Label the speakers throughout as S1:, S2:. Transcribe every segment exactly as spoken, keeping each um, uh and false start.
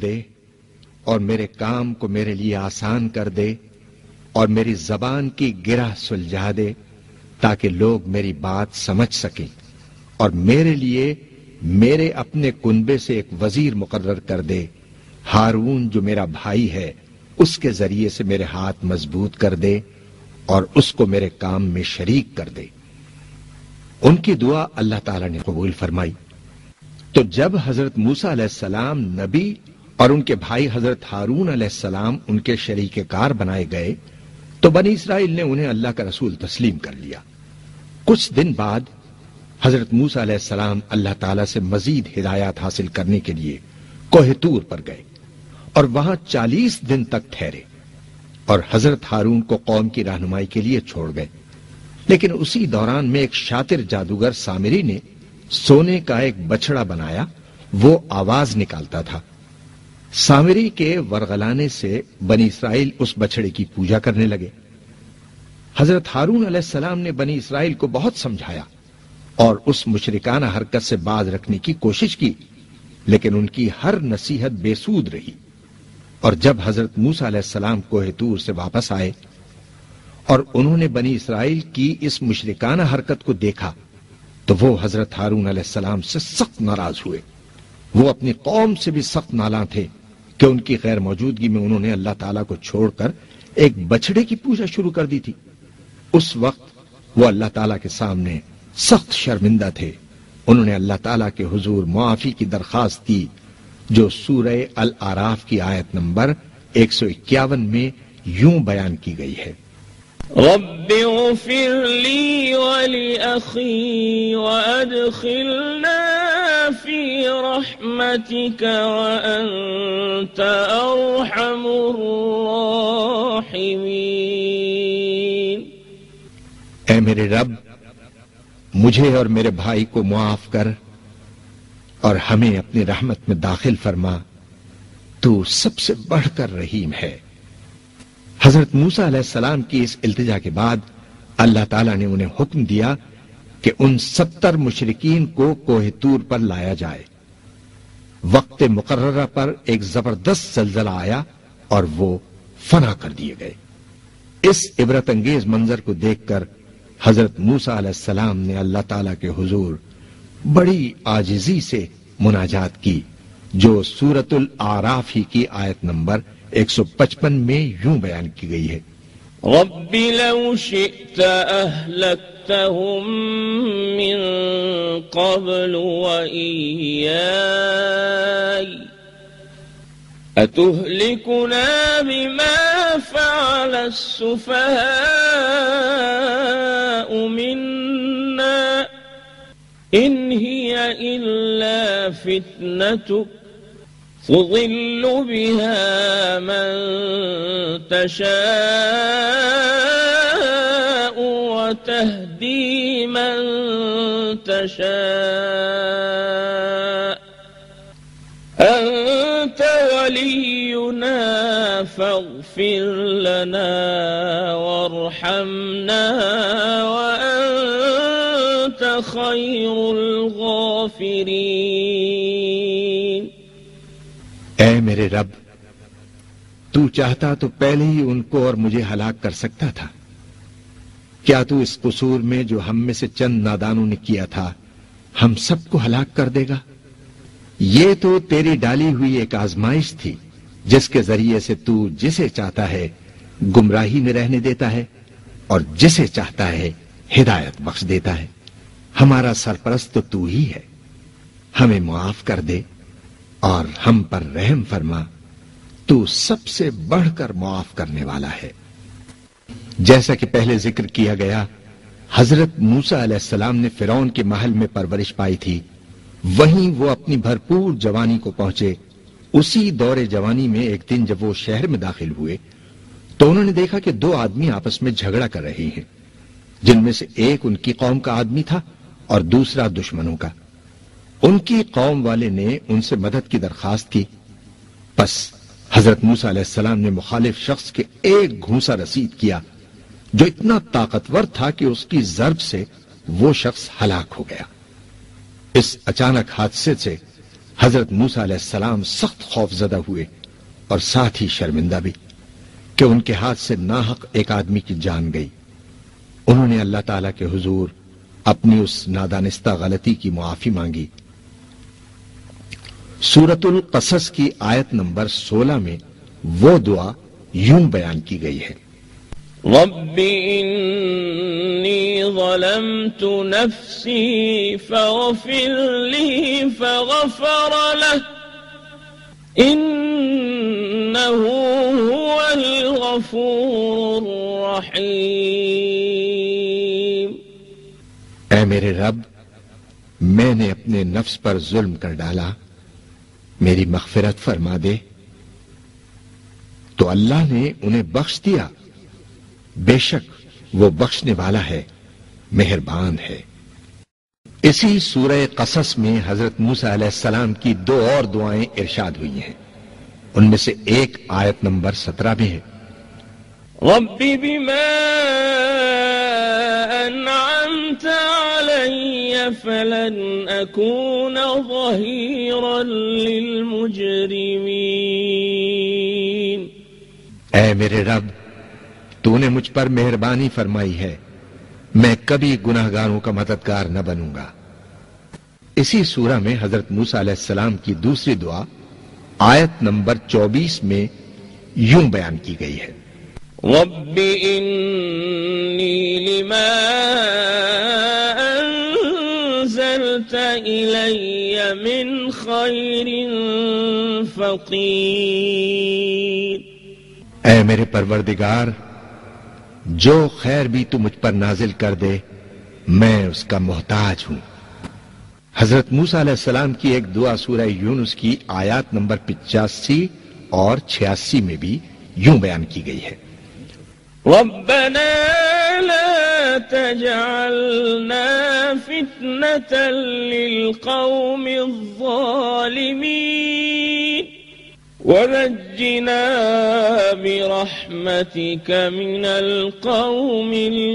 S1: دے اور میرے کام کو میرے لیے آسان کر دے اور میری زبان کی گرہ سلجھا دے تاکہ لوگ میری بات سمجھ سکیں، اور میرے لیے میرے اپنے کنبے سے ایک وزیر مقرر کر دے، ہارون جو میرا بھائی ہے اس کے ذریعے سے میرے ہاتھ مضبوط کر دے اور اس کو میرے کام میں شریک کر دے۔ ان کی دعا اللہ تعالی نے قبول فرمائی۔ تو جب حضرت موسیٰ علیہ السلام نبی اور ان کے بھائی حضرت ہارون علیہ السلام ان کے شریک کار بنائے گئے تو بنی اسرائیل نے انہیں اللہ کا رسول تسلیم کر لیا۔ کچھ دن بعد حضرت موسیٰ علیہ السلام اللہ تعالیٰ سے مزید ہدایات حاصل کرنے کے لیے کوہ طور پر گئے اور وہاں چالیس دن تک ٹھہرے اور حضرت ہارون کو قوم کی رہنمائی کے لیے چھوڑ گئے۔ لیکن اسی دوران میں ایک شاطر جادوگر سامری نے سونے کا ایک بچڑا بنایا، وہ آواز نکالتا تھا۔ سامری کے ورغلانے سے بنی اسرائیل اس بچڑے کی پوجا کرنے لگے۔ حضرت ہارون علیہ السلام نے بنی اسرائیل کو بہت سمجھایا اور اس مشرکانہ حرکت سے باز رکھنے کی کوشش کی، لیکن ان کی ہر نصیحت بے سود رہی۔ اور جب حضرت موسیٰ علیہ السلام کوہ طور سے واپس آئے اور انہوں نے بنی اسرائیل کی اس مشرکانہ حرکت کو دیکھا تو وہ حضرت ہارون علیہ السلام سے سخت ناراض ہوئے۔ وہ اپنی قوم سے بھی سخت نالاں تھے کہ ان کی غیر موجودگی میں انہوں نے اللہ تعالیٰ کو چھوڑ کر ایک بچڑے کی پوجا شروع کر دی تھی۔ اس وقت وہ اللہ تعالیٰ کے سامنے سخت شرمندہ تھے۔ انہوں نے اللہ تعالیٰ کے حضور معافی کی درخواست کی، جو سورہ الاعراف کی آیت نمبر ایک سو اکیاون میں یوں بیان کی گئی ہے:
S2: رب اغفر لی ولأخی وادخلنا فی رحمتک وانت ارحم الراحمین۔
S1: اے میرے رب، مجھے اور میرے بھائی کو معاف کر اور ہمیں اپنی رحمت میں داخل فرما، تو سب سے بڑھ کر رحیم ہے۔ حضرت موسیٰ علیہ السلام کی اس التجا کے بعد اللہ تعالیٰ نے انہیں حکم دیا کہ ان ستر مشرکین کو کوہ طور پر لایا جائے۔ وقت مقررہ پر ایک زبردست زلزلہ آیا اور وہ فنا کر دیے گئے۔ اس عبرت انگیز منظر کو دیکھ کر حضرت موسیٰ علیہ السلام نے اللہ تعالیٰ کے حضور بڑی عاجزی سے مناجات کی، جو سورۃ الاعراف ہی کی آیت نمبر ایک سو پچپن میں یوں بیان کی گئی ہے:
S2: رب لو شئت اہلکتہم من قبل وإیائی اتہلکنا بما فعل السفہاء منا ان ہی الا فتنتک تضل بها من تشاء وتهدي من تشاء أنت ولينا فاغفر لنا وارحمنا وأنت خير الغافرين۔
S1: اے میرے رب، تو چاہتا تو پہلے ہی ان کو اور مجھے ہلاک کر سکتا تھا۔ کیا تو اس قصور میں جو ہم میں سے چند نادانوں نے کیا تھا ہم سب کو ہلاک کر دے گا؟ یہ تو تیری ڈالی ہوئی ایک آزمائش تھی جس کے ذریعے سے تو جسے چاہتا ہے گمراہی میں رہنے دیتا ہے اور جسے چاہتا ہے ہدایت بخش دیتا ہے۔ ہمارا سرپرست تو تو ہی ہے، ہمیں معاف کر دے اور ہم پر رحم فرما، تو سب سے بڑھ کر معاف کرنے والا ہے۔ جیسا کہ پہلے ذکر کیا گیا، حضرت موسیٰ علیہ السلام نے فرعون کے محل میں پرورش پائی تھی، وہیں وہ اپنی بھرپور جوانی کو پہنچے۔ اسی دور جوانی میں ایک دن جب وہ شہر میں داخل ہوئے تو انہوں نے دیکھا کہ دو آدمی آپس میں جھگڑا کر رہے ہیں، جن میں سے ایک ان کی قوم کا آدمی تھا اور دوسرا دشمنوں کا۔ ان کی قوم والے نے ان سے مدد کی درخواست کی، پس حضرت موسیٰ علیہ السلام نے مخالف شخص کے ایک گھونسا رسید کیا جو اتنا طاقتور تھا کہ اس کی ضرب سے وہ شخص ہلاک ہو گیا۔ اس اچانک حادثے سے حضرت موسیٰ علیہ السلام سخت خوف زدہ ہوئے اور ساتھ ہی شرمندہ بھی کہ ان کے ہاتھ سے ناحق ایک آدمی کی جان گئی۔ انہوں نے اللہ تعالیٰ کے حضور اپنی اس نادانستہ غلطی کی معافی مانگی۔ سورۃ القصص کی آیت نمبر سولہ میں وہ دعا یوں بیان کی گئی ہے:
S2: رب انی ظلمت نفسی فاغفر لی فغفر له انہ هو الغفور الرحیم۔
S1: اے میرے رب، میں نے اپنے نفس پر ظلم کر ڈالا، میری مغفرت فرما دے۔ تو اللہ نے انہیں بخش دیا، بے شک وہ بخشنے والا ہے، مہربان ہے۔ اسی سورہ قصص میں حضرت موسیٰ علیہ السلام کی دو اور دعائیں ارشاد ہوئی ہیں، ان میں سے ایک آیت نمبر سترہ میں ہے:
S2: رب بما انعمت علی فلن اکون ظہیرا للمجرمین۔
S1: اے میرے رب، تو نے مجھ پر مہربانی فرمائی ہے، میں کبھی گناہگاروں کا مددگار نہ بنوں گا۔ اسی سورہ میں حضرت موسیٰ علیہ السلام کی دوسری دعا آیت نمبر چوبیس میں یوں بیان کی گئی ہے:
S2: رب انی لما انزلت الی من خیر فقیر۔
S1: اے میرے پروردگار، جو خیر بھی تو مجھ پر نازل کر دے، میں اس کا محتاج ہوں۔ حضرت موسیٰ علیہ السلام کی ایک دعا سورہ یونس کی آیات نمبر پچاسی اور چھیاسی میں بھی یوں بیان کی گئی ہے:
S2: ربنا لا تجعلنا فتنة للقوم الظالمين ونجنا برحمتك من القوم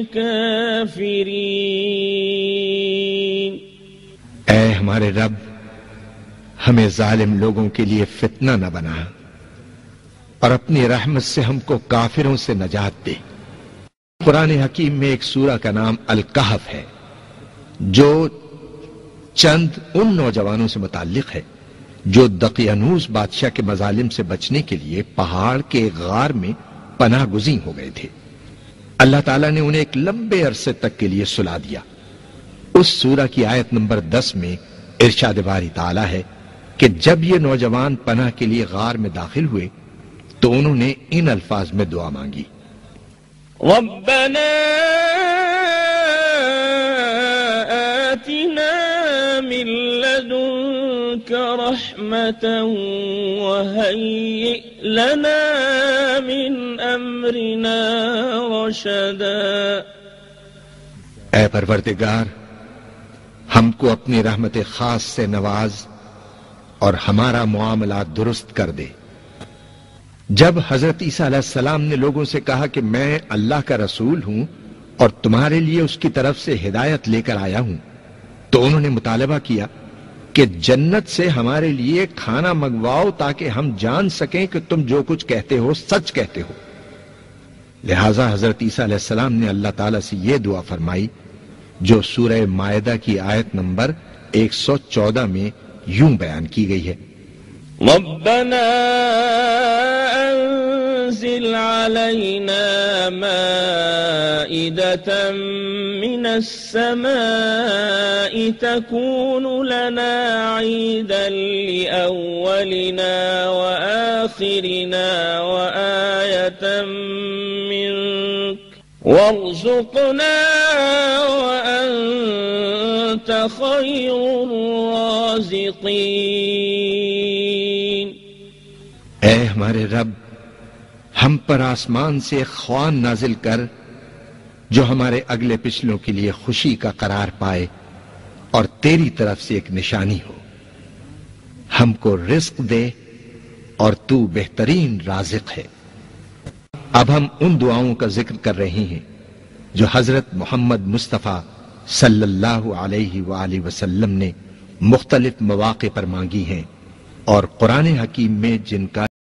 S2: الكافرين۔
S1: اے ہمارے رب، ہمیں ظالم لوگوں کے لیے فتنہ نہ بنا، اور اپنی رحمت سے ہم کو کافروں سے نجات دے۔ قرآن حکیم میں ایک سورہ کا نام الکہف ہے، جو چند ان نوجوانوں سے متعلق ہے جو دقیانوس بادشاہ کے مظالم سے بچنے کے لیے پہاڑ کے غار میں پناہ گزین ہو گئے تھے۔ اللہ تعالیٰ نے انہیں ایک لمبے عرصے تک کے لیے سلا دیا۔ اس سورہ کی آیت نمبر دس میں ارشاد باری تعالیٰ ہے کہ جب یہ نوجوان پناہ کے لیے غار میں داخل ہوئے تو انہوں نے ان الفاظ میں دعا مانگی:
S2: ربنا آتنا من لدنك رحمة وهيئ لنا من أمرنا رشدا۔
S1: اے پروردگار، ہم کو اپنی رحمت خاص سے نواز اور ہمارا معاملہ درست کر دے۔ جب حضرت عیسیٰ علیہ السلام نے لوگوں سے کہا کہ میں اللہ کا رسول ہوں اور تمہارے لیے اس کی طرف سے ہدایت لے کر آیا ہوں، تو انہوں نے مطالبہ کیا کہ جنت سے ہمارے لیے کھانا منگواؤ تاکہ ہم جان سکیں کہ تم جو کچھ کہتے ہو سچ کہتے ہو۔ لہٰذا حضرت عیسیٰ علیہ السلام نے اللہ تعالیٰ سے یہ دعا فرمائی جو سورہ مائدہ کی آیت نمبر ایک سو چودہ میں یوں بیان کی گئی ہے:
S2: ربنا انزل علينا مائدة من السماء تكون لنا عيدا لأولنا وآخرنا وآية منك وارزقنا وأنت خير الرازقين۔
S1: اے ہمارے رب، ہم پر آسمان سے خوان نازل کر جو ہمارے اگلے پچھلوں کے لیے خوشی کا قرار پائے اور تیری طرف سے ایک نشانی ہو۔ ہم کو رزق دے اور تو بہترین رازق ہے۔ اب ہم ان دعاؤں کا ذکر کر رہے ہیں جو حضرت محمد مصطفیٰ صلی اللہ علیہ وآلہ وسلم نے مختلف مواقع پر مانگی ہیں اور قرآن حکیم میں جن کا